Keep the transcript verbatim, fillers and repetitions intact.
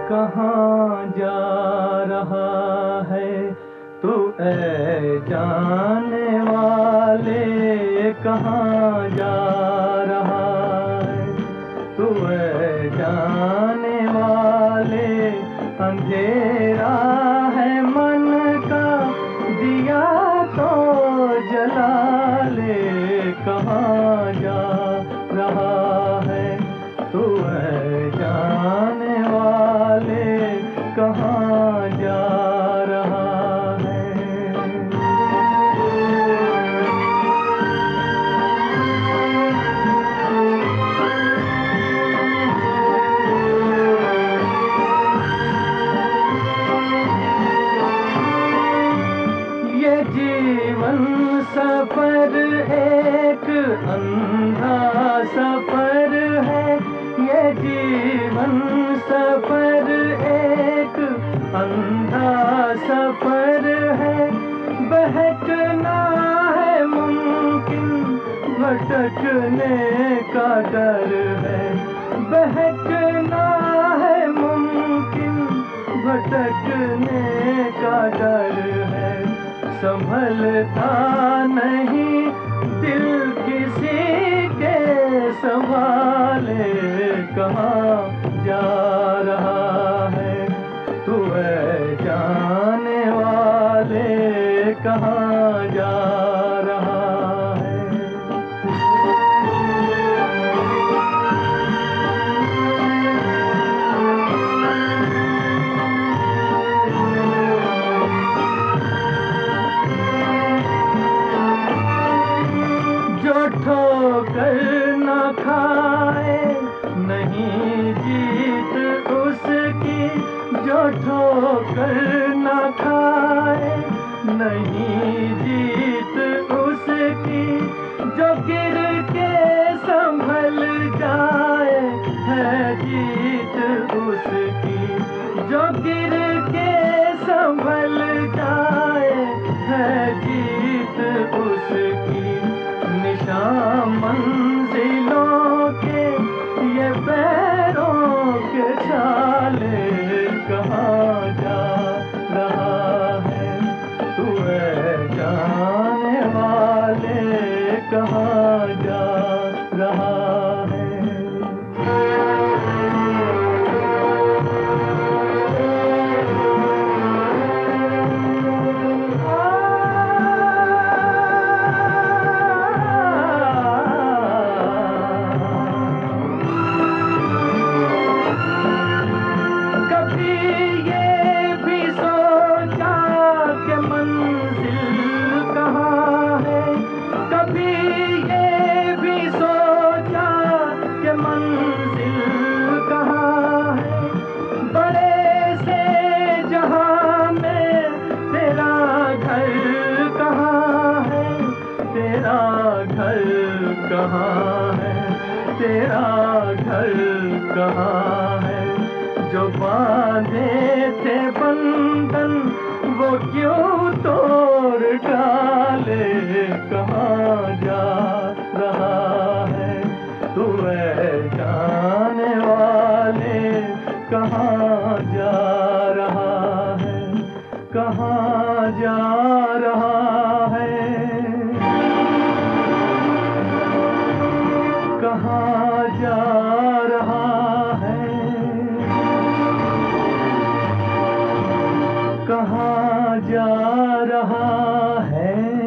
कहाँ जा रहा है तू ऐ जाने वाले, कहाँ जा रहा है तू ऐ जाने वाले। अंधेरा है मन का दिया तो जला ले, कहाँ जा रहा है तू ऐ जाने वाले, कहाँ जा रहा है। ये जीवन सफर एक अंधा सफर है, ये जीवन सफर एक अंधा सफर है। बहकना है मुमकिन, भटकने का डर है। बहकना है मुमकिन, भटकने का डर है। संभलता नहीं दिल किसी के संभाले, कहाँ जा रहा है तू ऐ जाने वाले, कहाँ जा रहा है। जो ठोकर न खाए नहीं जीत उसकी, जो ठोकर न खाए नहीं जीत उसकी। जो गिर के संभल जाए है जीत उसकी, जो गिर के संभल जाए है जीत उसकी। निशान मंजिलों के ये पैरों के छाले, कहाँ जा रहा है तू ऐ जाने वाले, कहाँ जा रहा है। कहाँ है तेरा घर, कहाँ है जो बांधे थे बंधन वो क्यों तोड़ डाले। कहाँ जा रहा है तू ऐ जाने वाले, कहाँ जा रहा है, कहाँ जा रहा है, कहाँ जा रहा है, कहाँ जा रहा है।